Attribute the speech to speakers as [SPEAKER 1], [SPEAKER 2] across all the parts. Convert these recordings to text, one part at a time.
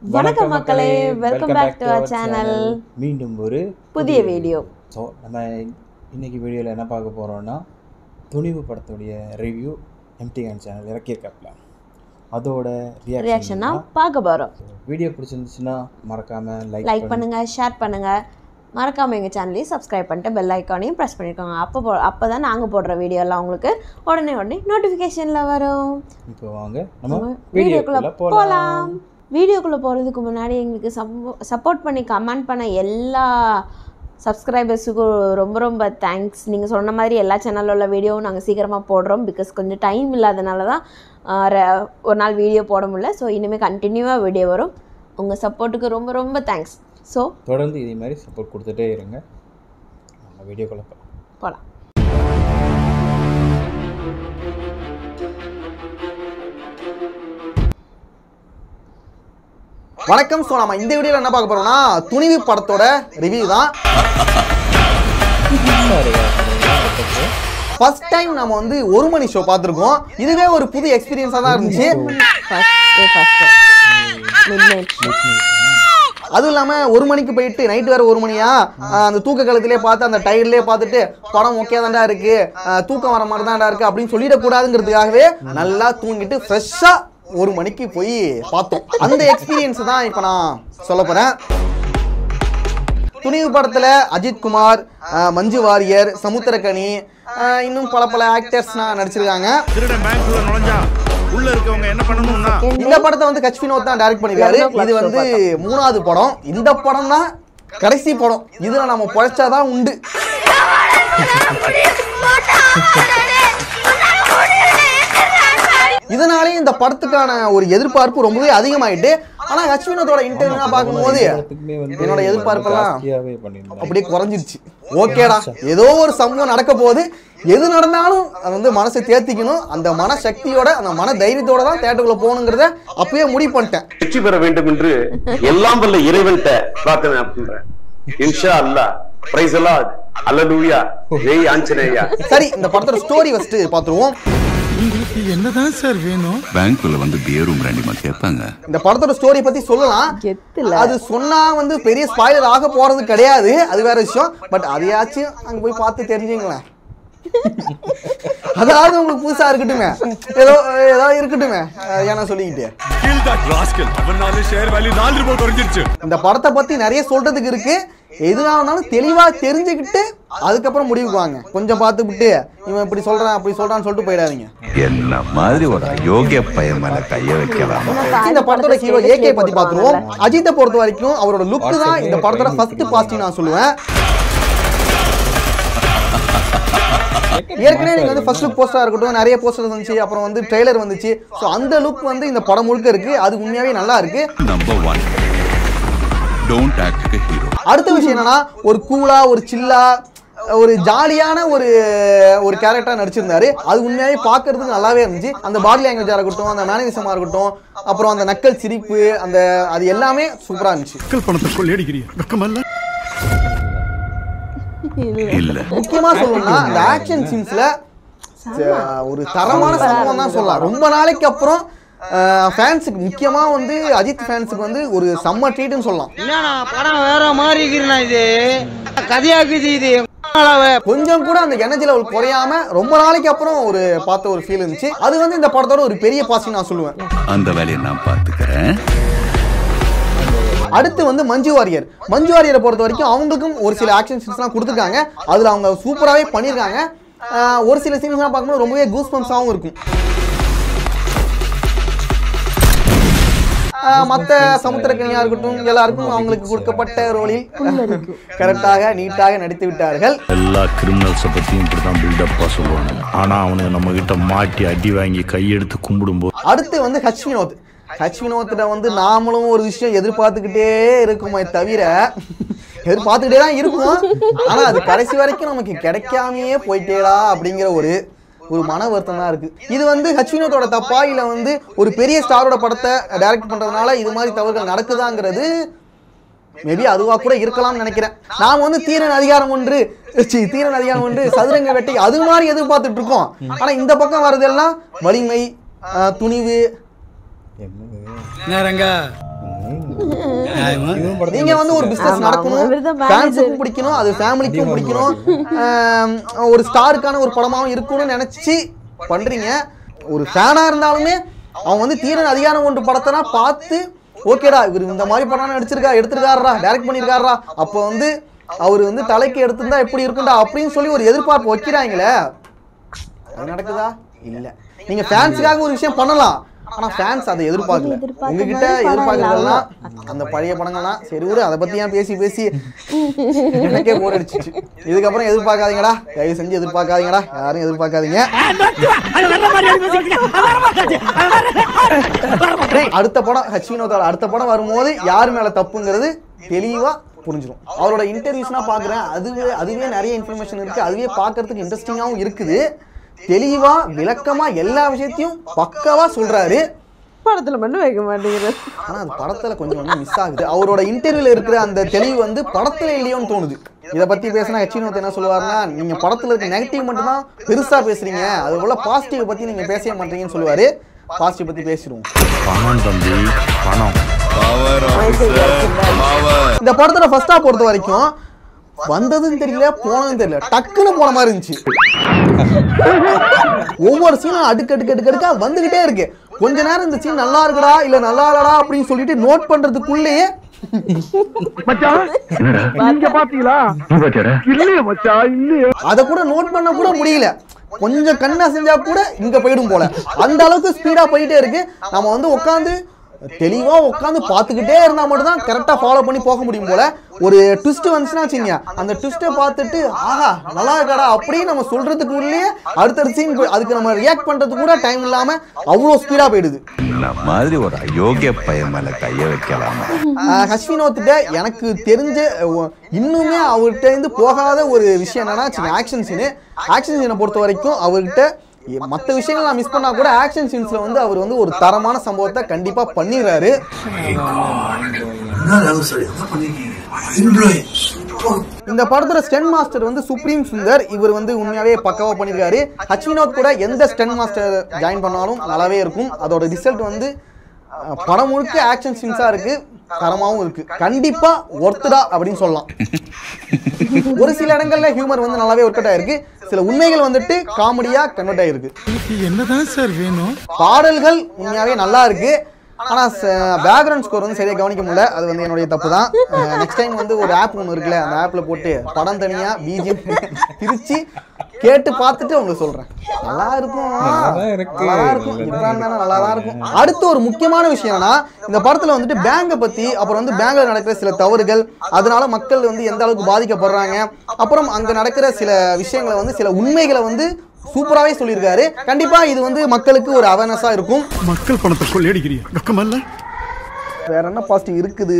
[SPEAKER 1] வணக்கம் மக்களே, welcome back to our channel.
[SPEAKER 2] மீண்டும் ஒரு
[SPEAKER 1] புதிய வீடியோ.
[SPEAKER 2] ஸோ நம்ம இன்னைக்கு வீடியோவில் என்ன பார்க்க போகிறோம்னா, துணிவு படத்துடைய ரிவ்யூ எம்டிஎன் சேனல் இறக்கியிருக்காப்ல, அதோட ரியாக்ஷன் தான் பார்க்க போகிறோம். வீடியோ பிடிச்சிருந்துச்சுன்னா மறக்காமல் லைக்
[SPEAKER 1] பண்ணுங்கள், ஷேர் பண்ணுங்கள். மறக்காமல் எங்கள் சேனலையும் சப்ஸ்கிரைப் பண்ணிட்டு பெல் ஐக்கானையும் ப்ரெஸ் பண்ணியிருக்கோங்க. அப்போ தான் நாங்கள் போடுற வீடியோலாம் உங்களுக்கு உடனே நோட்டிஃபிகேஷனில் வரும்.
[SPEAKER 2] இப்போ வாங்க நம்ம
[SPEAKER 1] வீடியோக்குள்ளே போகலாம். வீடியோக்குள்ளே போகிறதுக்கு முன்னாடி எங்களுக்கு சப்போர்ட் பண்ணி கமெண்ட் பண்ண எல்லா சப்ஸ்கிரைபர்ஸுக்கும் ரொம்ப ரொம்ப தேங்க்ஸ். நீங்கள் சொன்ன மாதிரி எல்லா சேனலில் உள்ள வீடியோவும் நாங்கள் சீக்கிரமாக போடுறோம். பிகாஸ் கொஞ்சம் டைம் இல்லாதனால தான் ஒரு நாள் வீடியோ போட முடியல. ஸோ இனிமேல் கண்டினியூவாக வீடியோ வரும். உங்கள் சப்போர்ட்டுக்கு ரொம்ப ரொம்ப தேங்க்ஸ். ஸோ
[SPEAKER 2] தொடர்ந்து இதே மாதிரி சப்போர்ட் கொடுத்துட்டே இருங்க. நம்ம வீடியோக்குள்ளே போகலாம்.
[SPEAKER 3] வணக்கம். ஸோ நம்ம இந்த வீடியோவில் என்ன பார்க்க போறோம்னா, துணிவு படத்தோட ரிவ்யூ தான். ஃபர்ஸ்ட் டைம் நம்ம வந்து ஒரு மணி ஷோ பார்த்துருக்கோம். இதுவே ஒரு புது எக்ஸ்பீரியன்ஸாக தான் இருந்துச்சு. அதுவும் இல்லாமல் ஒரு மணிக்கு போயிட்டு நைட்டு வேறு ஒரு மணியா, அந்த தூக்க காலத்திலே பார்த்து அந்த டயர்லேயே பார்த்துட்டு படம் ஓகே தான்டா இருக்கு, தூக்கம் வர மாதிரி தான்டா இருக்கு அப்படின்னு சொல்லிடக்கூடாதுங்கிறதுக்காகவே நல்லா தூங்கிட்டு ஃப்ரெஷ்ஷாக ஒரு மணிக்கு போய் பார்த்தோம். அந்த எக்ஸ்பீரியன்ஸ் தான் இப்போ நான் சொல்ல போகிறேன். துணிவு படத்தில் அஜித் குமார், மஞ்சு வாரியர், சமுத்திரக்கனி, இன்னும் பல பல ஆக்டர்ஸ்லாம் நடிச்சிருக்காங்க. இந்த படத்தை வந்து கச்வினோத் தான் டைரக்ட் பண்ணிருக்காரு. இது வந்து 3வது படம். இந்த படம் தான் கடைசி படம். இதுல நம்ம பொழைச்சாதான் உண்டு. இதனாலே இந்த படத்துக்கான ஒரு எதிர்பார்ப்பு ரொம்பவே அதிகமாயிட்டு. ஆனா அஸ்வினத்தோட இன்டர்வியூ பார்க்கும்போது என்னோட எதிர்பார்ப்பெல்லாம் அப்படியே குறைஞ்சிருச்சு. ஓகேடா, ஏதோ ஒரு சம்பவம் நடக்க போகுது, எது நடந்தாலும் அது வந்து மனசை தேர்த்திக்கணும், அந்த மனசக்தியோட அந்த மன தைரியத்தோட தான் தியேட்டருக்குள்ள போகணுங்கிறத அப்பயே முடிவு பண்ணிட்டேன்.
[SPEAKER 4] வெற்றி பெற வேண்டும் என்று எல்லாம் வல்ல இறைவன்கிட்ட பிரார்த்தனை பண்றேன். இன்ஷா அல்லாஹ். பிரைஸ் அல்லாஹ். அல்லேலூயா. ஜெய் ஆஞ்சநேயா.
[SPEAKER 3] சரி, இந்த படத்தோட ஸ்டோரி ஃபர்ஸ்ட் பாத்துருவோம்.
[SPEAKER 5] உங்களுக்கு என்னதான் சார் வேணும்? பேங்க்ல வந்து பியரும் ரெண்டுமா கேட்பாங்க.
[SPEAKER 3] இந்த படத்தோட ஸ்டோரி பத்தி சொல்லலாம். அது சொன்னா வந்து பெரிய ஸ்பாயிலர் ஆக போறது கிடையாது, அது வேற விஷயம். பட் அதையாச்சும் அங்க போய் பார்த்து தெரிஞ்சுங்களேன். அதாவது உங்களுக்கு புதுசா இருக்கட்டுமே, ஏதோ இருக்கட்டுமே, ஏன்னா சொல்லிக்கிட்டு இந்த படத்தை பத்தி நிறைய சொல்றதுக்கு இருக்கு. எதுனா இருந்தாலும் தெளிவா தெரிஞ்சுக்கிட்டு அதுக்கப்புறம் முடிவுக்கு வாங்க. கொஞ்சம் பார்த்துக்கிட்டு இவன் இப்படி சொல்றான் அப்படி சொல்றான்னு சொல்லிட்டு போயிடாதீங்க.
[SPEAKER 5] என்ன மாதிரி ஒரு யோகிய பையன் மேல கைய வைக்கலாம்.
[SPEAKER 3] இந்த படத்தோட ஹீரோ ஏகே பத்தி பாத்துருவோம். அஜித்தை பொறுத்த வரைக்கும் அவரோட லுக் தான் இந்த படத்தோட ஃபர்ஸ்ட் பாசிட்டிவ் நான் சொல்லுவேன். ஏற்கனவே நீங்க வந்து ஃபர்ஸ்ட் லுக் போஸ்டரா இருக்கட்டும், நிறைய போஸ்டர் வந்துச்சு, அப்புறம் வந்து ட்ரெய்லர் வந்துச்சு. ஸோ அந்த லுக் வந்து இந்த படம் முழுக்க இருக்கு. அது உண்மையாவே நல்லா இருக்கு.
[SPEAKER 5] Number 1 don't act like hero.
[SPEAKER 3] அடுத்த விஷயம் என்னன்னா, ஒரு கூலா, ஒரு சில்லா, ஒரு ஜாலியான ஒரு கேரக்டரா நடிச்சிருந்தாரு. அது உண்மையாவே பாக்குறதுக்கு நல்லாவே இருந்துச்சு. அந்த பாடி லாங்குவேஜா இருக்கட்டும், அந்த மேனரிசமா இருக்கட்டும், அப்புறம் அந்த நக்கல் சிரிப்பு, அது எல்லாமே சூப்பரா இருந்துச்சு.
[SPEAKER 5] பணத்தை கொள்ளையடிக்கிறீங்க, வெக்கமல்ல? இல்ல,
[SPEAKER 3] முக்கியமா சொல்லணும்னா அந்த ஆக்ஷன் சீன்ஸ்ல ஒரு தரமான சம்பவம் தான் சொல்லலாம். ரொம்ப நாளைக்கு அப்புறம் ஃபேன்ஸுக்கு, முக்கியமா வந்து அஜித் ஃபேன்ஸுக்கு வந்து ஒரு செம்ம ட்ரீட்னு சொல்லலாம்.
[SPEAKER 6] படம் வேற மாதிரி இருக்குண்ணா, இது கதையாக்குது. இது
[SPEAKER 3] கொஞ்சம் கூட அந்த எனர்ஜி லெவல் குறையாம ரொம்ப நாளைக்கு அப்புறம் ஒரு பார்த்த ஒரு ஃபீல் இருந்துச்சு. அது வந்து இந்த படத்தோட ஒரு பெரிய பாசிட்டிவ் நான் சொல்லுவேன்.
[SPEAKER 5] அந்த வேலையை நான் பார்த்துக்கிறேன்.
[SPEAKER 3] அடுத்து வந்து மஞ்சு வாரியரை பொறுத்த வரைக்கும் அவங்களுக்கும் ஒரு சில ஆக்ஷன் சீன்ஸ்லாம் கொடுத்துருக்காங்க. அதில் அவங்க சூப்பராகவே பண்ணியிருக்காங்க. ஒரு சில சீன்ஸ்லாம் பார்க்கும்போது ரொம்பவே கூஸ் பம்ப்ஸாகவும் இருக்கும். மற்ற சமுத்திரக்கனியாக இருக்கட்டும், எல்லாருக்கும் அவங்களுக்கு கொடுக்கப்பட்ட ரோலில் கரெக்டாக நீட்டாக நடித்து விட்டார்கள்.
[SPEAKER 7] எல்லா கிரிமினல்ஸை பற்றியும் இப்படி தான் பில்டப்பாக சொல்லுவாங்க. ஆனால் அவனுக்கு நம்ம கிட்ட மாட்டி அடி வாங்கி கையெடுத்து கும்பிடும்போது.
[SPEAKER 3] அடுத்து வந்து ஹச்வினோத்திட்ட வந்து நாமளும் ஒரு விஷயம் எதிர்பார்த்துக்கிட்டே இருக்குமே தவிர, எதிர்பார்த்துக்கிட்டே தான் இருக்கும். ஆனால் அது கடைசி வரைக்கும் நமக்கு கிடைக்காமையே போயிட்டேடா அப்படிங்கிற ஒரு மன வருத்தம் தான் இருக்கு. இது வந்து ஹச்வினோத்தோட தப்பா, இல்லை வந்து ஒரு பெரிய ஸ்டாரோட படத்தை டைரக்ட் பண்றதுனால இது மாதிரி தவறுகள் நடக்குதாங்கிறது மேபி அதுவா கூட இருக்கலாம்னு நினைக்கிறேன். நாம வந்து தீரன் அதிகாரம் ஒன்று, சதுரங்க வேட்டை அது மாதிரி எதிர்பார்த்துட்டு இருக்கோம். ஆனா இந்த பக்கம் வர்றதெல்லாம் வலிமை, துணிவு,
[SPEAKER 6] நேரங்க
[SPEAKER 3] நீங்க வந்து ஒரு பிசினஸ் நடக்கணும், ஃபேன்ஸுக்கும் பிடிக்கணும், அது ஃபேமிலிக்கும் பிடிக்கணும், ஒரு ஸ்டாருக்கான ஒரு படமாவும் இருக்கணும்னு நினைச்சு பண்றீங்க. ஒரு ஃபேனா இருந்தாலுமே அவன் வந்து தீரன் அதிகாரம் ஒன்று படத்தைனா பார்த்து ஓகேடா இவர் இந்த மாதிரி படம் எடுத்திருக்காரா டைரக்ட் பண்ணியிருக்காரா, அப்போ வந்து அவர் வந்து தலைக்கு எடுத்திருந்தா எப்படி இருக்குண்டா அப்படின்னு சொல்லி ஒரு எதிர்பார்ப்பு வைக்கிறாங்களே, அது நடக்குதா? இல்ல. நீங்க ஃபேன்ஸுக்காக ஒரு விஷயம் பண்ணலாம், ஆனா ஃபேன்ஸ் அதை எதிர்பார்க்கல. உங்ககிட்ட எதிர்பார்க்கறதெல்லாம் அந்த பழைய படங்கள்லாம் சரி ஒரு அதை பத்தி ஏன் பேசி எனக்கே போர் அடிச்சிச்சு. இதுக்கப்புறம் எதிர்பார்க்காதீங்கடா, தயவு செஞ்சு எதிர்பார்க்காதீங்கடா, யாரும் எதிர்பார்க்காதீங்க. அடுத்த படம் ஹச்வினோதோட அடுத்த படம் வரும்போது யார் மேல தப்புங்கிறது தெளிவா புரிஞ்சிடும். அவரோட இன்டர்வியூஸ்லாம் பாக்குறேன், அதுவே நிறைய இன்ஃபர்மேஷன் இருக்கு, அதுவே பார்க்கறதுக்கு இன்ட்ரெஸ்டிங்காகவும் இருக்குது. தெளிவா விளக்கமா எல்லா விஷயத்தையும் பக்காவா சொல்றாரு.
[SPEAKER 1] படத்துல மட்டும் வைக்க மாட்டேங்கிறது.
[SPEAKER 3] ஆனா அது படத்துல கொஞ்சம் மிஸ் ஆகுது. அவரோட இன்டர்வியூல இருக்கிற அந்த தெளிவு வந்து படத்துல இல்லையோன்னு தோணுது. இதை பத்தி பேசினா ஹச்வினோத் என்ன சொல்லுவாருன்னா, நீங்க படத்துல இருக்க நெகட்டிவ் மட்டும் தான் பெருசா பேசுறீங்க, அது போல பாசிட்டிவ் பத்தி நீங்க பேசவே மாட்டீங்கன்னு சொல்லுவாரு. பாசிட்டிவ் பத்தி பேசிடுவோம். இந்த படத்துல ஃபர்ஸ்ட் ஹாஃப் பொறுத்த வரைக்கும் வந்ததுன்னு தெரியல போனதுன்னு தெரியல, டக்குன்னு போன மாதிரி இருந்துச்சு. ஒவ்வொரு சீனும் அடுக்கடுக்கா வந்துகிட்டே இருக்கு. கொஞ்ச நேரம் இந்த சீன் நல்லா இருக்குடா இல்ல நல்லா இல்லடா அப்படின்னு சொல்லிட்டு நோட் பண்றதுக்குள்ளேயே அத கூட நோட் பண்ண கூட முடியல. கொஞ்சம் கண்ணா செஞ்சா கூட இங்க போயிடும் போல, அந்த அளவுக்கு ஸ்பீடா போயிட்டே இருக்கு. நம்ம வந்து உட்காந்து தெளிவா உட்காந்து பார்த்துக்கிட்டே இருந்தா மட்டும் தான் கரெக்டா ஃபாலோ பண்ணி போக முடியும் போல. ஒரு ட்விஸ்ட் வந்துச்சுன்னா வச்சுங்க, அந்த ட்விஸ்ட்டை பார்த்துட்டு ஆஹா நல்லா இருக்காடா அப்படின்னு நம்ம சொல்றதுக்குள்ளேயே அடுத்த சீன் அதுக்கு நம்ம ரியாக்ட் பண்றதுக்கு கூட டைம் இல்லாம அவ்வளோ ஸ்பீடா போயிடுது.
[SPEAKER 5] மாதிரி ஒரு அயோக்கிய பையன் மேல கைய வைக்கலாமா?
[SPEAKER 3] ஹச்வினோத்திட்ட எனக்கு தெரிஞ்ச இன்னுமே அவர்கிட்ட இருந்து போகாத ஒரு விஷயம் என்னன்னா ஆக்ஷன் சீனை பொறுத்த வரைக்கும் அவர்கிட்ட மற்ற விஷயங்கள் நான் மிஸ் பண்ணா கூட ஆக்ஷன் சீன்ஸ்ல வந்து அவர் வந்து ஒரு தரமான சம்பவத்தை கண்டிப்பா பண்ணிடுறாரு. இந்த படத்துல ஸ்டென் மாஸ்டர் வந்து சுப்ரீம் சுந்தர், இவர் வந்து உண்மையாவே பக்காவா பண்ணிருக்காரு. ஹச்வினோத் கூட எந்த ஸ்டென் மாஸ்டர் ஜாயின் பண்ணாலும் நல்லாவே இருக்கும். அதோட ரிசல்ட் வந்து படம் முழுக்க ஆக்ஷன் சீன்ஸா இருக்கு, தரமாவும் இருக்கு. கண்டிப்பா ஒர்த்தடா அப்படின்னு சொல்லலாம். ஒரு சில இடங்கள்ல ஹியூமர் வந்து நல்லாவே ஒர்க் அவுட் ஆயிருக்கு, சில உண்மைகள் வந்துட்டு காமெடியா கன்வெர்ட் ஆயிருக்கு.
[SPEAKER 5] என்னதான் சார் வேணும்?
[SPEAKER 3] பாடல்கள் உண்மையாவே நல்லா இருக்கு, ஆனா பேக்ரவுண்ட் ஸ்கோர் வந்து சரியா கவனிக்க முடியல, அது வந்து என்னுடைய தப்பு தான். நெக்ஸ்ட் டைம் வந்து ஒரு ஆப் ஒன்று இருக்குல்ல, அந்த ஆப்ல போட்டு படம் தனியா பிஜிஎம் பிரிச்சு கேட்டு பார்த்துட்டு உங்களுக்கு சொல்றேன். நல்லா இருக்கும். நல்லா தான் இருக்கும். அடுத்து ஒரு முக்கியமான விஷயம்னா, இந்த படத்துல வந்துட்டு பேங்கை பத்தி, அப்புறம் வந்து பேங்க்ல நடக்கிற சில தவறுகள், அதனால மக்கள் வந்து எந்த அளவுக்கு பாதிக்கப்படுறாங்க, அப்புறம் அங்க நடக்கிற சில விஷயங்களை வந்து சில உண்மைகளை வந்து சூப்பராகவே சொல்லியிருக்காரு. கண்டிப்பா இது வந்து மக்களுக்கு ஒரு அவேர்னஸா இருக்கும்.
[SPEAKER 5] மக்கள் பணத்தை கொள்ளையடிக்கிறீங்க வெக்கமல்ல?
[SPEAKER 3] வேற என்ன பாசிட்டிவ் இருக்குது?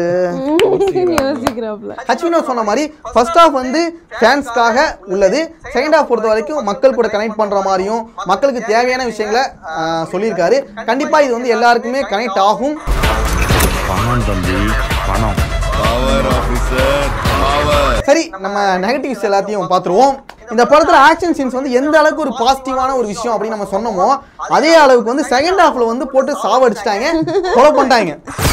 [SPEAKER 3] ஹச்வினோத் சொன்ன மாதிரி ஃபர்ஸ்ட் ஹாஃப் வந்து ஃபேன்ஸ்க்காக உள்ளது, செகண்ட் ஹாஃப் பொறுத்த வரைக்கும் மக்கள் கூட கனெக்ட் பண்ற மாதிரியும் மக்களுக்கு தேவையான விஷயங்களை சொல்லியிருக்காரு. கண்டிப்பா இது வந்து எல்லாருக்குமே கனெக்ட் ஆகும். சரி, நம்ம நெகட்டிவ்ஸ் எல்லாத்தையும் பார்த்துருவோம். இந்த படத்துல ஆக்ஷன் சீன்ஸ் வந்து எந்த அளவுக்கு ஒரு பாசிட்டிவான ஒரு விஷயம் அப்படின்னு நம்ம சொன்னோமோ, அதே அளவுக்கு வந்து செகண்ட் ஹாஃப்ல வந்து போட்டு சாவடிச்சிட்டாங்க, கொலை பண்ணிட்டாங்க.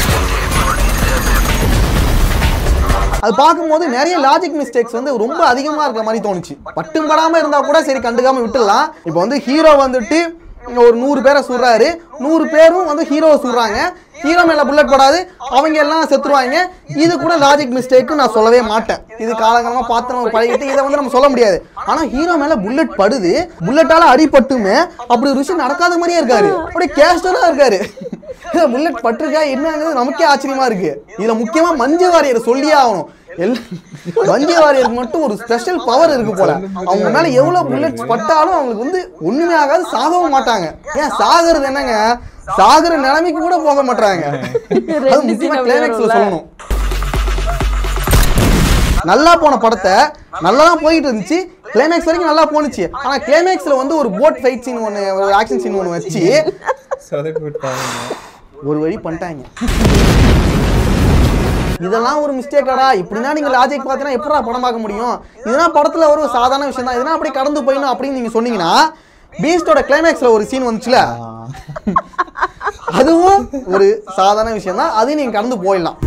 [SPEAKER 3] அது பார்க்கும்போது நிறைய லாஜிக் மிஸ்டேக்ஸ் வந்து ரொம்ப அதிகமா இருக்க மாதிரி தோணுச்சு. பட்டும் படாம இருந்தா கூட சரி கண்டுக்காம விட்டுடலாம். இப்போ வந்து ஹீரோ வந்துட்டு ஒரு 100 பேரை சுடுறாரு, 100 பேரும் வந்து ஹீரோவை சுடுறாங்க, ஹீரோ மேல புல்லட் படாது, அவங்க எல்லாம் செத்துருவாங்க. இது கூட லாஜிக் மிஸ்டேக் நான் சொல்லவே மாட்டேன். இது காலகாலமா பார்த்து நம்ம பழகிட்டு இதை வந்து நம்ம சொல்ல முடியாது. ஆனா ஹீரோ மேல புல்லட் படுது, புல்லட்டால அடிபட்டுமே அப்படி ஒரு விஷயம் நடக்காத மாதிரியே இருக்காரு, அப்படியே கேஷுவலா இருக்காரு. புல்லட் பட்டிருக்கா என்னங்கிறது நமக்கே ஆச்சரியமா இருக்கு. இதுல முக்கியமா மஞ்சு வாரியர் சொல்லியே ஆகணும். மஞ்சு வாரியருக்கு மட்டும் ஒரு ஸ்பெஷல் பவர் இருக்கு போல. அவங்க மேல எவ்வளவு புல்லட்ஸ் பட்டாலும் அவங்களுக்கு வந்து ஒண்ணுமே ஆகாது, சாகவும் மாட்டாங்க. ஏன் சாகிறது என்னங்க, சாகுற நிலைமைக்கு கூட போக மாட்டாங்க. அது முக்கியமா கிளைமேக்ஸ்ல சொல்லணும். நல்லா போன படத்தை நல்லா தான் போயிட்டு இருந்துச்சு, கிளைமேக்ஸ் வரைக்கும் நல்லா போனுச்சு. ஆனா கிளைமேக்ஸ்ல வந்து ஒரு போட் ஃபைட் சீன் ஒன்று, ஒரு ஆக்ஷன் சீன் ஒன்று வச்சு ஒரு வழி பண்ணிட்டாங்க. இதெல்லாம் ஒரு மிஸ்டேக்காடா, இப்படின்னா நீங்க லாஜிக் பார்த்தீங்கன்னா எப்படா படம் பார்க்க முடியும்? இதெல்லாம் படத்துல ஒரு சாதாரண விஷயம் தான், இதெல்லாம் அப்படியே கடந்து போயிடணும் அப்படின்னு நீங்க சொன்னீங்கன்னா, பீஸ்டோட கிளைமேக்ஸ்ல ஒரு சீன் வந்துச்சுல, அதுவும் ஒரு சாதாரண விஷயம் தான், அதையும் நீங்கள் கடந்து போயிடலாம்.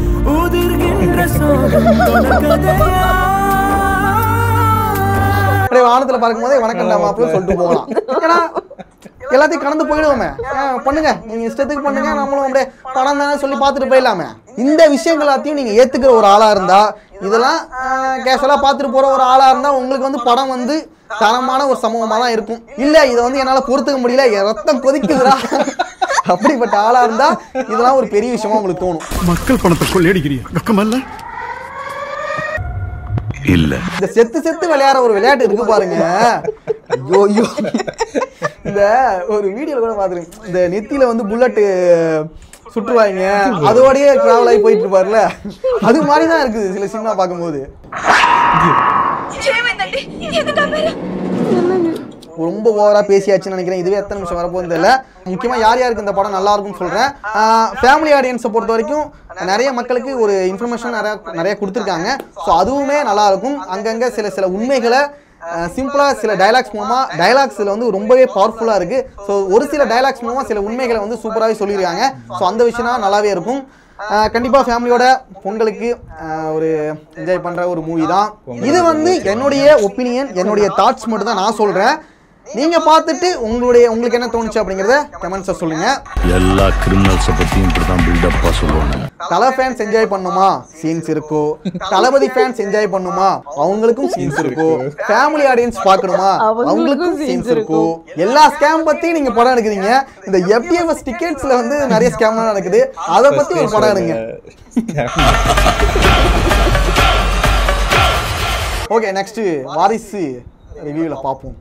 [SPEAKER 3] அப்படியே வானத்தில் பார்க்கும்போதே வணக்கம்டா மாப்பிள்ள சொல்லிட்டு போகலாம். ஏன்னா எல்லாத்தையும் கடந்து போயிடுவோமே. பண்ணுங்க, நீங்க இஷ்டத்துக்கு பண்ணுங்க, நம்மளும் அப்படியே படம் தானே சொல்லி பார்த்துட்டு போயிடலாமே. இந்த விஷயங்கள் எல்லாத்தையும் நீங்க ஏத்துக்கிற ஒரு ஆளா இருந்தா, இதெல்லாம் கேஷுவலா பார்த்துட்டு போற ஒரு ஆளா இருந்தா உங்களுக்கு வந்து படம் வந்து தரமான ஒரு சமூகமா தான் இருக்கும். இல்ல இதை வந்து என்னால பொறுத்துக்க முடியல, என் ரத்தம் கொதிக்குதுடா அப்படிப்பட்ட ஆளா இருந்தா இதெல்லாம் ஒரு பெரிய விஷயமா உங்களுக்கு தோணும்.
[SPEAKER 5] மக்கள் பணத்தை கொள்ளையடிக்கிறீங்க, வெக்கமல்ல? இல்ல.
[SPEAKER 3] இந்த செத்து விளையாடுற ஒரு விளையாட்டு இருக்கு பாருங்க. ஐயோ ஐயோ, இந்த ஒரு வீடியோல கூட பாத்துருக்கேன். இந்த நெத்தியில வந்து புல்லட் சுற்றுவாங்க, அதோடய டிராவல் ஆகி போயிட்டு இருப்பாருல, அது மாதிரிதான் இருக்குது சில சினிமா பார்க்கும்போது. ரொம்ப ஓவரா பேசியாச்சுன்னு நினைக்கிறேன். இதுவே எத்தனை நிமிஷம் வரப்போகுது தெரியல. முக்கியமா யார் யாருக்கு இந்த படம் நல்லா இருக்கும்னு சொல்றேன். ஃபேமிலி ஆடியன்ஸை பொறுத்த வரைக்கும் நிறைய மக்களுக்கு ஒரு இன்ஃபர்மேஷன் நிறைய கொடுத்துருக்காங்க. ஸோ அதுவுமே நல்லா இருக்கும். அங்கங்க சில உண்மைகளை சிம்பிளா சில டைலாக்ஸ் மூலமா, டைலாக்ஸ்ல வந்து ரொம்பவே பவர்ஃபுல்லா இருக்கு. ஸோ ஒரு சில டைலாக்ஸ் மூலமா சில உண்மைகளை வந்து சூப்பராகவே சொல்லியிருக்காங்க. ஸோ அந்த விஷயம் நல்லாவே இருக்கும். கண்டிப்பா ஃபேமிலியோட பொங்கலுக்கு ஒரு என்ஜாய் பண்ற ஒரு மூவி தான் இது. வந்து என்னுடைய ஒப்பீனியன், என்னுடைய தாட்ஸ் மட்டும் தான் நான் சொல்றேன். நீங்க பார்த்துட்டு உங்களுக்கு என்ன தோணுச்சு அப்படிங்கறத கமெண்ட்ஸ்ல சொல்லுங்க.
[SPEAKER 7] எல்லா கிரிமினல்ஸ் பத்தியும் இப்படிதான் பில்டப்பா சொல்லுவாங்க.
[SPEAKER 3] தலை ஃபேன்ஸ் என்ஜாய் பண்ணுமா, சீன்ஸ் இருக்கும். தளபதி ஃபேன்ஸ் என்ஜாய் பண்ணுமா, அவங்களுக்கும் சீன்ஸ் இருக்கும். ஃபேமிலி ஆடியன்ஸ் பார்க்கணுமா, அவங்களுக்கும் சீன்ஸ் இருக்கும். எல்லா ஸ்கேம் பத்தி நீங்க படம் எடுக்கிறீங்க. இந்த FDFS டிக்கெட்ஸ்ல வந்து நிறைய ஸ்கேம் நடக்குது, அதை பத்தி ஒரு படம் எடுங்க. ஓகே, நெக்ஸ்ட் வாரிசு ரிவ்யூல பார்ப்போம்.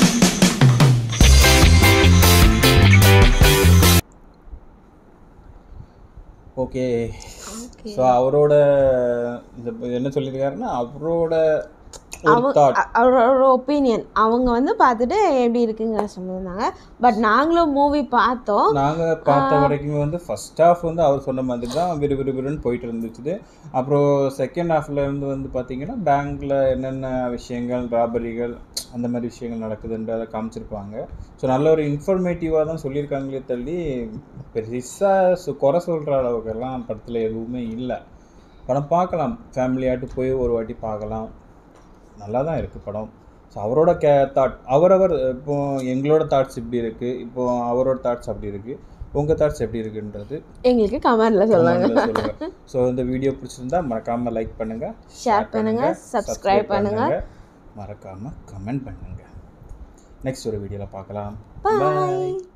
[SPEAKER 2] ஓகே, ஸோ அவரோட என்ன சொல்லியிருக்காருன்னா, அவரோட
[SPEAKER 1] அவரோட ஒப்பீனியன் அவங்க வந்து பார்த்துட்டு எப்படி இருக்குங்க சொல்லியிருந்தாங்க. பட் நாங்களும் மூவி பார்த்தோம்.
[SPEAKER 2] நாங்கள் பார்த்த வரைக்குமே வந்து ஃபர்ஸ்ட் ஹாஃப் வந்து அவர் சொன்ன மாதிரி தான் விறுவிறுன்னு போயிட்டு இருந்துச்சு. அப்புறம் செகண்ட் ஹாஃப்ல இருந்து வந்து பார்த்தீங்கன்னா பேங்க்ல என்னென்ன விஷயங்கள், ராபரிகள், அந்த மாதிரி விஷயங்கள் நடக்குதுன்றதை காமிச்சிருப்பாங்க. ஸோ நல்ல ஒரு இன்ஃபர்மேட்டிவாக தான் சொல்லியிருக்காங்களே தள்ளி பெருசாக குறை சொல்கிற அளவுக்கெல்லாம் படத்தில் எதுவுமே இல்லை. படம் பார்க்கலாம், ஃபேமிலியாட்டு போய் ஒரு வாட்டி பார்க்கலாம், நல்லா தான் இருக்குது படம். ஸோ அவரோட தாட் அவரவர், இப்போது எங்களோட தாட்ஸ் இப்படி இருக்குது, இப்போது அவரோட தாட்ஸ் அப்படி இருக்குது. உங்கள் தாட்ஸ் எப்படி இருக்குன்றது
[SPEAKER 1] எங்களுக்கு கமெண்ட்டில் சொல்லுங்கள்.
[SPEAKER 2] ஸோ இந்த வீடியோ பிடிச்சிருந்தா மறக்காமல் லைக் பண்ணுங்கள்,
[SPEAKER 1] ஷேர் பண்ணுங்கள், சப்ஸ்கிரைப் பண்ணுங்கள்,
[SPEAKER 2] மறக்காமல் கமெண்ட் பண்ணுங்கள். நெக்ஸ்ட் ஒரு வீடியோவில் பார்க்கலாம்.
[SPEAKER 1] பாய்.